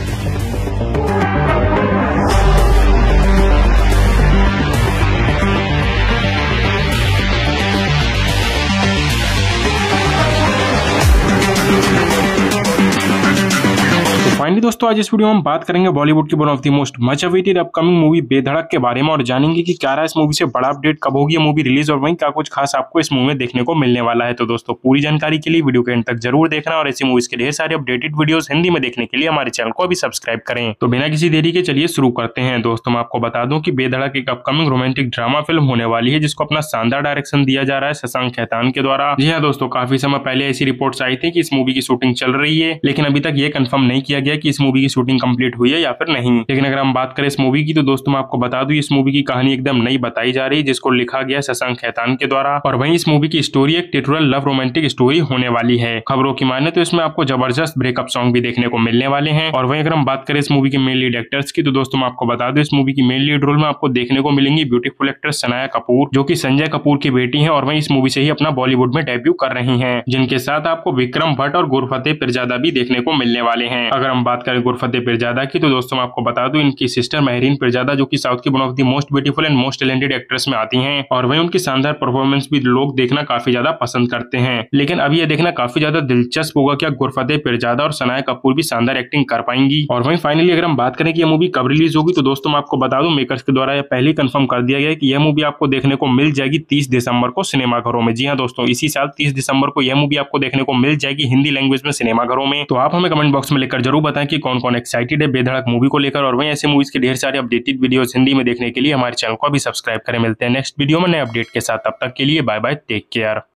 Finally दोस्तों आज इस वीडियो में हम बात करेंगे बॉलीवुड की one of the most much awaited upcoming movie Bedhadak के बारे में और जानेंगे कि क्या रहा इस मूवी से बड़ा अपडेट, कब होगी ये मूवी रिलीज और वहीं क्या कुछ खास आपको इस मूवी में देखने को मिलने वाला है। तो दोस्तों पूरी जानकारी के लिए वीडियो के एंड तक जरूर देखना और ऐसी मूवीज के ढेर सारे अपडेटेड वीडियोस हिंदी में देखने के लिए हमारे चैनल को अभी सब्सक्राइब करें। तो बिना किसी देरी के चलिए शुरू करते हैं। दोस्तों मैं आपको बता दूं कि बेधड़क एक अपकमिंग रोमांटिक ड्रामा फिल्म होने वाली है जिसको अपना शानदार डायरेक्शन दिया जा रहा है शशांक खेतान के द्वारा। जी हाँ दोस्तों, काफी समय पहले ऐसी रिपोर्ट्स आई थी कि इस मूवी की शूटिंग चल रही है, लेकिन अभी तक ये कंफर्म नहीं किया गया कि इस मूवी की शूटिंग कंप्लीट हुई है या फिर नहीं। लेकिन अगर हम बात करें इस मूवी की तो दोस्तों मैं आपको बता दूं इस मूवी की कहानी एकदम नई बताई जा रही है जिसको लिखा गया शशांक खेतान के द्वारा और वहीं इस मूवी की स्टोरी एक टिटुरल लव रोमांटिक स्टोरी होने वाली है। खबरों की माने तो इसमें आपको जबरदस्त ब्रेकअप सॉन्ग भी देखने को मिलने वाले हैं। और वहीं अगर हम बात करें इस मूवी के मेन लीड एक्टर्स की तो दोस्तों मैं आपको बता दूं इस मूवी की मेन लीड रोल में आपको देखने को मिलेंगी ब्यूटीफुल एक्ट्रेस सनाया कपूर जो कि संजय कपूर की बेटी है और वहीं इस मूवी से ही अपना बॉलीवुड में डेब्यू कर रही हैं, जिनके साथ आपको विक्रम भट्ट और गुरफतेह पिरजादा भी देखने को मिलने वाले हैं। अगर हम बात करें गुरफतेह पिरजादा की तो दोस्तों मैं आपको बता दूं इनकी सिस्टर महरीन पिरजादा जो कि साउथ की one of the most beautiful and most talented actress में आती हैं और वहीं उनकी शानदार परफॉर्मेंस भी लोग देखना काफी ज्यादा पसंद करते हैं। लेकिन अभी यह देखना काफी ज्यादा दिलचस्प होगा क्या गुरफतेह पिरजादा और सनाया कपूर भी शानदार एक्टिंग कर पाएंगी। और वहीं फाइनली अगर हम बात करें कि यह मूवी कब रिलीज होगी तो दोस्तों मैं आपको बता दूं मेकर्स के द्वारा यह पहले ही कंफर्म कर दिया गया है कि यह मूवी आपको देखने को मिल जाएगी 30 दिसंबर को सिनेमाघरों में। जी हाँ दोस्तों, इसी साल 30 दिसंबर को यह मूवी आपको देखने को मिल जाएगी हिंदी लैंग्वेज में सिनेमाघरों में। तो आप हमें कमेंट बॉक्स में लिखकर जरूर बताएं कि कौन कौन एक्साइटेड है बेधड़क मूवी को लेकर और वहीं ऐसे मूवीज के ढेर सारे अपडेटेड वीडियोस हिंदी में देखने के लिए हमारे चैनल को अभी सब्सक्राइब करें। मिलते हैं नेक्स्ट वीडियो में नए अपडेट के साथ, तब तक के लिए बाय बाय, टेक केयर।